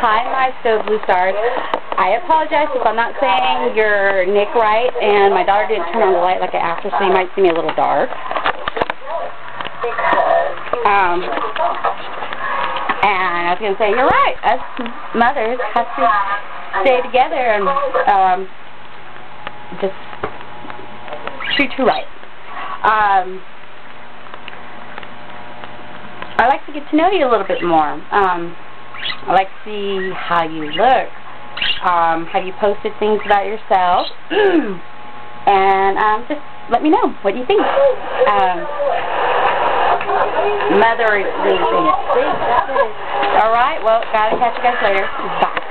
Hi, mystobluestars. I apologize if I'm not saying your nick right, and my daughter didn't turn on the light like I asked her, so you might see me a little dark. And I was going to say, you're right. Us mothers have to stay together and just treat you right. I like to get to know you a little bit more. I like to see how you look. Have you posted things about yourself? And just let me know what you think. Motherly things. Alright, well, gotta catch you guys later. Bye.